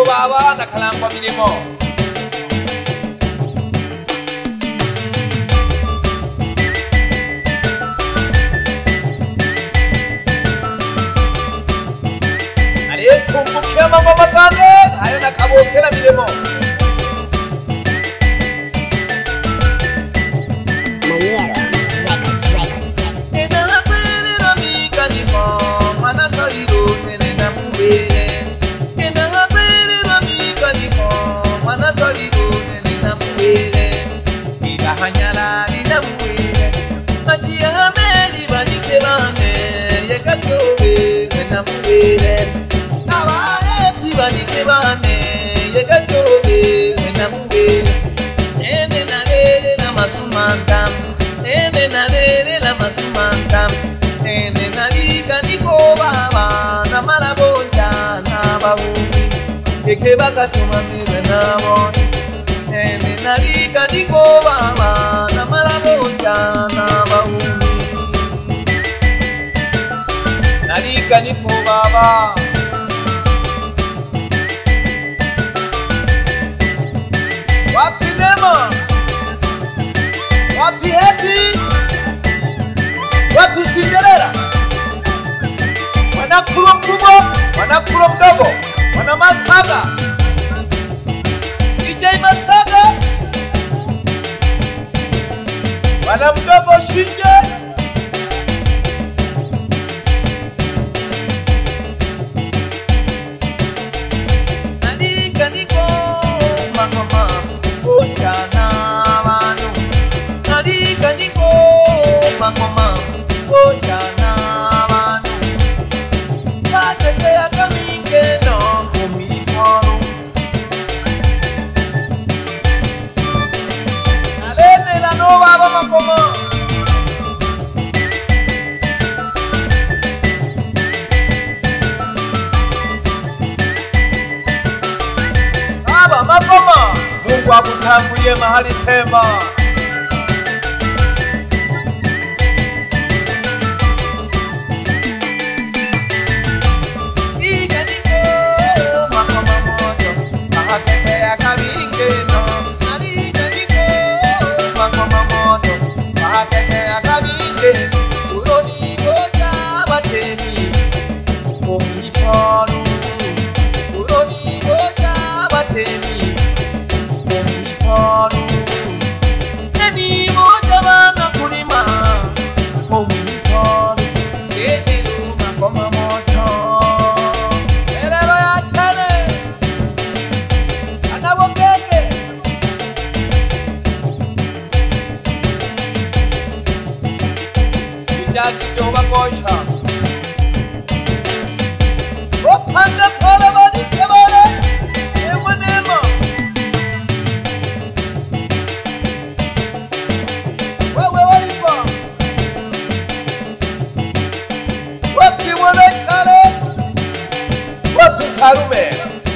baba na kalangwa milimo. Ale tumbukia mama makane ayo na kabokela milimo. Baka tumamire nabo ene nalika niko baba na malaboja nabo nalika niko baba wapi Neema wapi Happy wapi Cinderella wanakula mkubwa wanakula mdogo wana Masaga DJ Masaga wana mdogo Shinje nalika niko mama ojana wanu nalika niko mama ojana wanu patetea kamingeno baba makoma baba makoma Mungu akutangulie mahali pema ija niko makoma moto ahatetea kabingeno alija niko makoma moto ahatetea kabinge uroni boja batemi omifonu uroni boja batemi omifonu neni moja bana kulima omifonu edelu makoma moto erero ya tene anabokeke Kidoba kosha opanda pala bani kebale Neema wewe walifa wapi wale chale wapi Sarume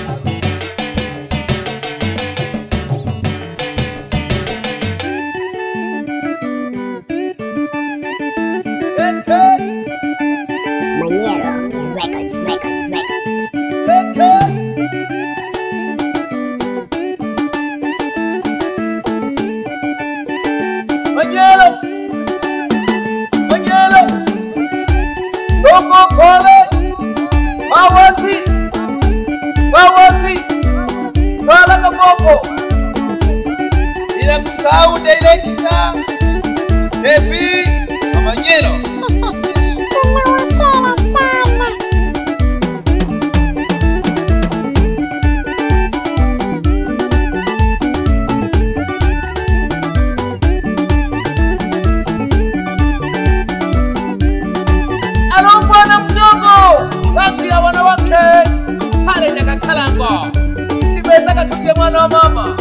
mama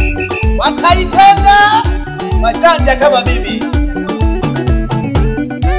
wakaipenda wajanja kama mimi.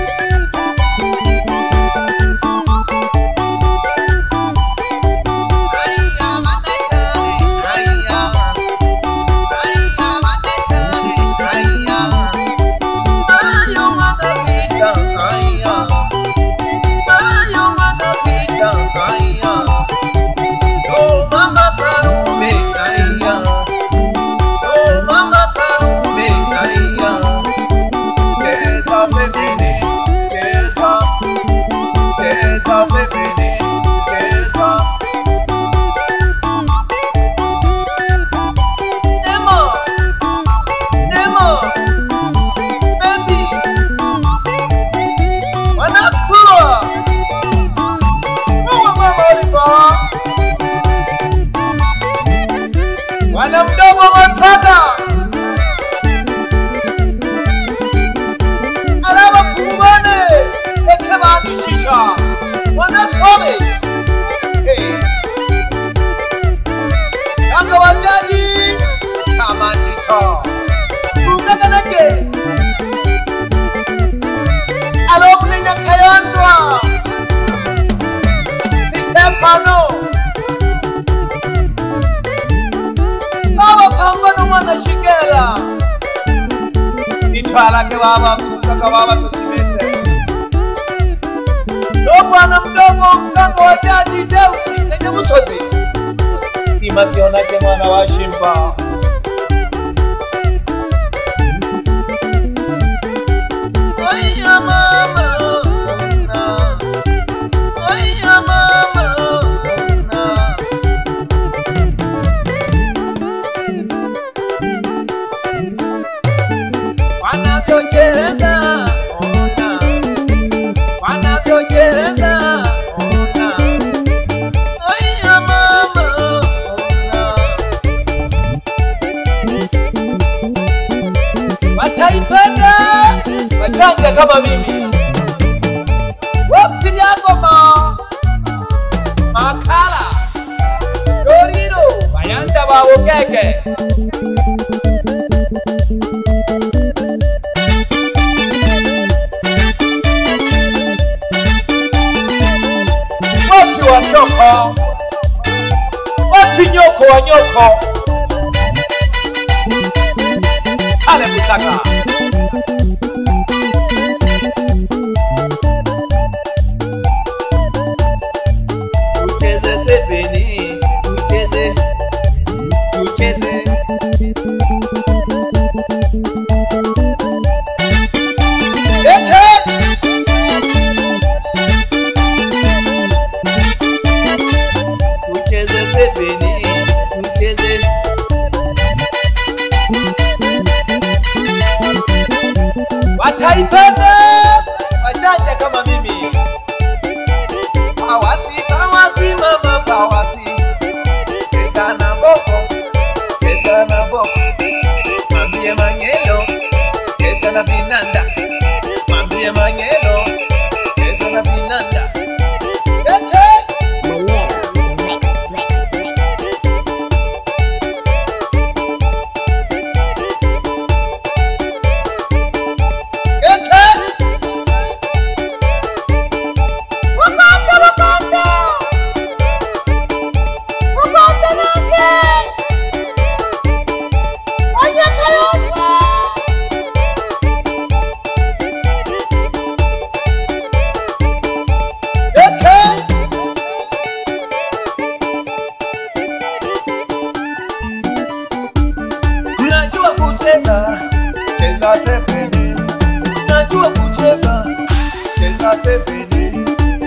Bachala ke baba tukaga baba tusimeze. No bwana mdogo mkango wa jadi Deusi nende Musozi. Imakiona ke mwana wa Shimba. Oya mama. Oya mama. Wanavyocheza ona, wanavyocheza ona, oya mama ona. Wataipenda wajanja kama mimi. Wapi yako makala doriro bayanda bawongeke. Choko wapi nyoko wa nyoko ale Musaka tucheze seveni tucheze tucheze wataipenda wajanja kama mimi. Pawasi, pawasi mama pawasi, cheza na boko, cheza na boko. Mambie Mangelo, cheza na vinanda. Mambie Mangelo, cheza na vinanda. Cheza seveni, najua kucheza, cheza seveni.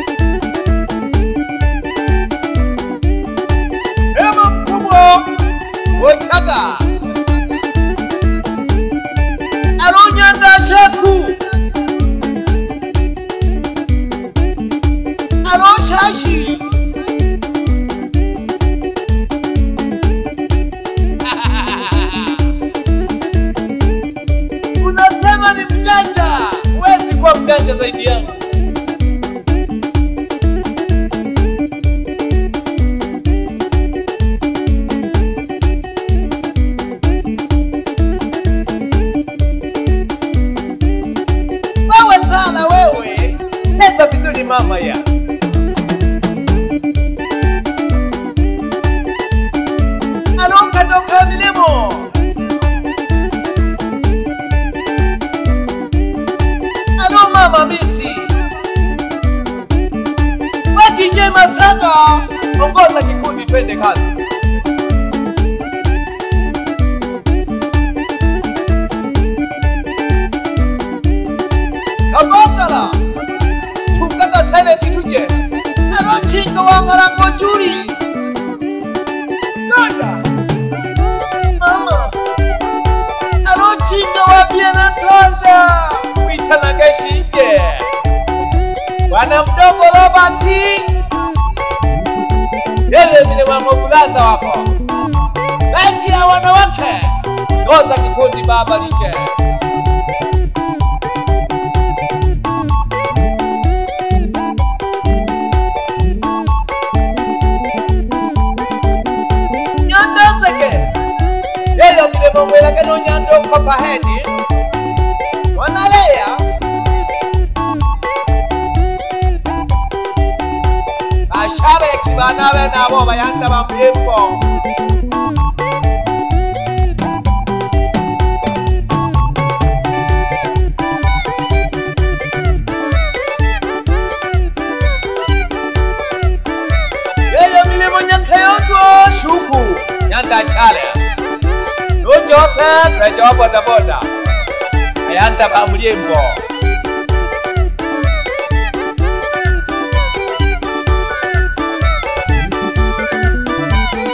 Ema mkubwa, Ochaga Alonyanda Sheku Aloshashi ni mjanja, wezi kuwa mjanja zaidi yangu. Wewe sana wewe, cheza vizuri mama ya. Alonga doka milimo. Mama Misi DJ Masaka, ongoza kikundi twende kazi. Kabangala tukaka seneti tuje Alochinga wangalango juri Naya Mama Alochinga wabiana sonda Witanagashike Wana mdogo Robati Yele vile mamogulaza wako Bengi ya wanawake Ngoza kikundi baba nije Nyanda zeke Yele vile mamwela kano nyando kwa pahedi Wanalea Ashabe kibana we nabo bayanda bamuyembo Tunacho wapo boda. Ayanta pa mjembo.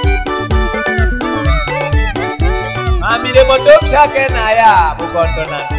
Amile moto chake na ya bukondo na